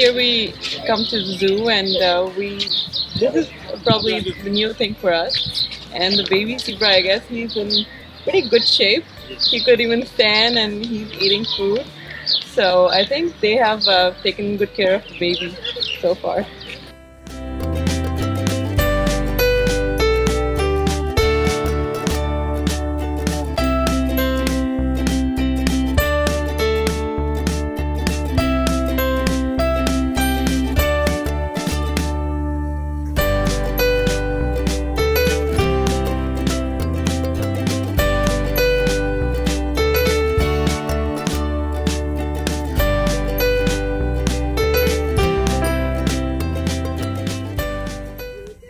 year we come to the zoo, and this is probably the new thing for us. And the baby zebra, I guess he's in pretty good shape. He could even stand, and he's eating food. So I think they have taken good care of the baby so far.